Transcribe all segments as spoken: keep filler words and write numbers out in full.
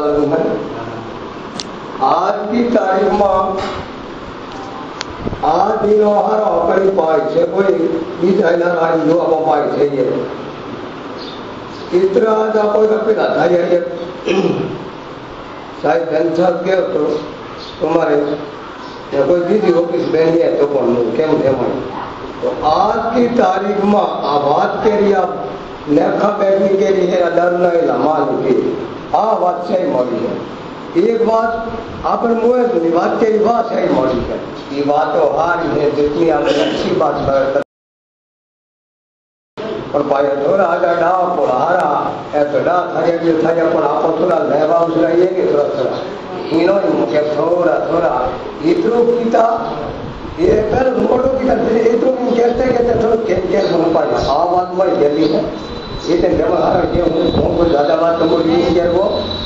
आज की तारीख में आज दिनों हर कड़ी पाई छे कोई बीज आइना राज जो अब पाई छे ये इतना जा कोई रखते ना था ये शायद पेंशन के तो तुम्हारे या कोई दीदी ऑफिस बहन है तो कौन केम थे मैं तो आज की तारीख में आबाद के लिए लेखा बैठने के लिए डर नहीं लमा की आ बात सही मौली है। एक बात आपन मुँह सुनी बात तेरी बात सही मौली है। ये बात तो हारी है जितनी आपने अच्छी बात कर और पाया थोड़ा आजा डा पुरारा है तो डा थाया जो थाया पर आप थोड़ा लेवा उसरा ये कि थोड़ा थोड़ा इनो मुझे थोड़ा थोड़ा इतरो कीता ये कर मोटो की करते इतरो की कहते कहते थोड़ा के के सुन पाया आ बात में जल्दी है ये तो जब हारा ये हूं को ज्यादा बात तो बोली नहीं वो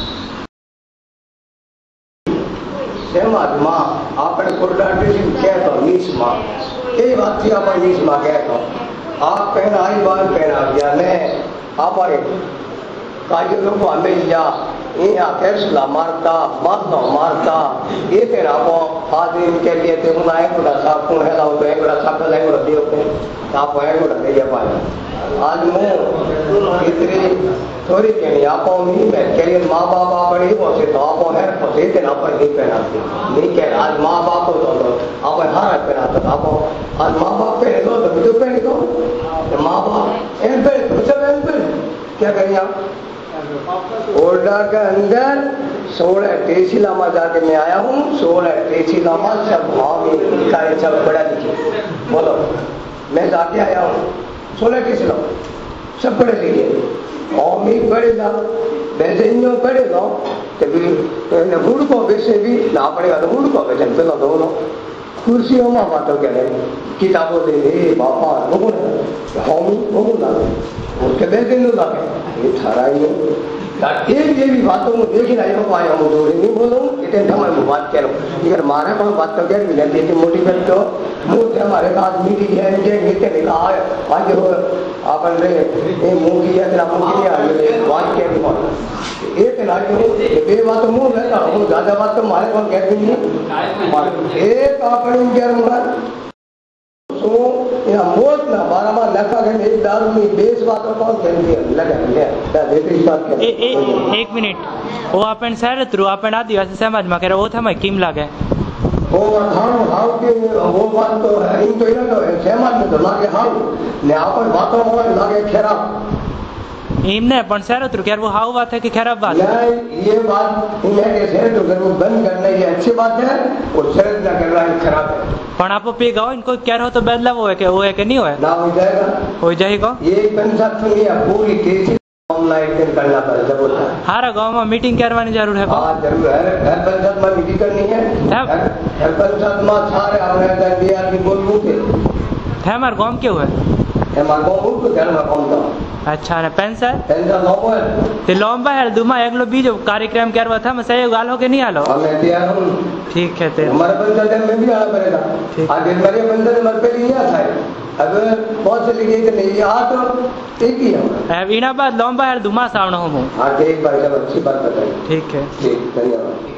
समाज मां आपने कोर्डाटे से कह तो नीच मां ये बात थी आप नीच मां कह तो आप पहना आई बार पहना दिया ने हमारे काजे लोग हमें या यहाँ फैसला मारता मारता मारता ये तेरा वो आदमी के लिए ते उन आए कोड़ा साफ कौन है लाओ तो एक कोड़ा साफ लाए कोड़ा दियो के आप आए कोड़ा दे जा पाए आज मैं इतने थोड़ी के नहीं आपो नहीं मैं के लिए माँ बाप अपने वो से तो आपो है तो दे देना पर नहीं पहनाते नहीं कह आज माँ बाप को तो आप हार पहनाते आपो आज माँ बाप पहने दो तो मुझे पहने दो माँ बाप इन पे सब इन पे क्या करें आप ओरडा के अंदर सोलह टेसीलामा जाके मैं आया हूँ सोलह टेसीलामा सब भावी लिखाए सब बड़ा लिखे बोलो मैं जाके आया हूँ सोलह टेसीलामा सब पढ़े लिखे और मैं पढ़ेगा वैसे इन पढ़ेगा तो गुड़ को वैसे भी ना पड़ेगा तो गुड़ को वैसे पहला दोनों कुर्सियों में बातों कह रहे किताबों दे दे बापा लोगों ने हम लोगों ना उसके वैसे नो लागे ये थारा ही एक ये भी बातों में देखी नहीं हो पाया हूँ दो नहीं बोलो इतने समय में बात कह रहा हूँ अगर मारे पास बात तो क्या मिला थी मोटी बात तो मुँह से हमारे पास मीटिंग है इनके नीचे लिखा है आज हो अपन रे ये मुँह की है तेरा मुँह की है बात क्या नहीं एक नारी ये बात मुँह रहता हूँ ज़्यादा बात तो हमारे पास कहती नहीं एक अपन क्या होगा तो या मौत ना बारह बार लखा के एक दारू में बेस बात कौन कह दिया लगा ले देखी बात के एक मिनट वो अपन शहर थ्रू अपन आदिवासी समाज में कह रहा वो था मैं किम लागे वो हां हां के वो बात तो है इन तो इना तो समाज में तो लागे हां ने अपन बातों में लागे खराब इमने अपन शहर थ्रू क्या वो हाउ बात है कि खराब बात है ये बात इन्हें के शहर तो अगर वो बंद करना ये अच्छी बात है और शहर ना कर रहा है खराब है पण आप पे गाओ इनको क्या हो तो बदलाव हो है कि वो है कि नहीं हो है ना हो जाएगा हो जाएगा ये पंचायत सुनिए पूरी केस ऑनलाइन करना पड़ेगा जब होता है हर गांव में मीटिंग करवानी जरूर है हां जरूर है हर पंचायत में मीटिंग करनी है हर पंचायत में सारे आने दिया की बोलू के है हमारे गांव क्यों है हमारे गांव को घर में कौन था अच्छा ने पेंशन पेंशन लोगो है ते लंबा है दुमा एकलो बीजो कार्यक्रम करवा था मैं सही गालो के नहीं आलो मैं तैयार हूं ठीक है ते हमारे पंचायत में भी आना पड़ेगा आज मेरे पंचायत में पे नहीं आता है अब बहुत से लिखे कि नहीं आ तो एक ही है अब इना बाद लंबा है दुमा सावण हो हां एक बार जब अच्छी बात बताई ठीक है ठीक धन्यवाद।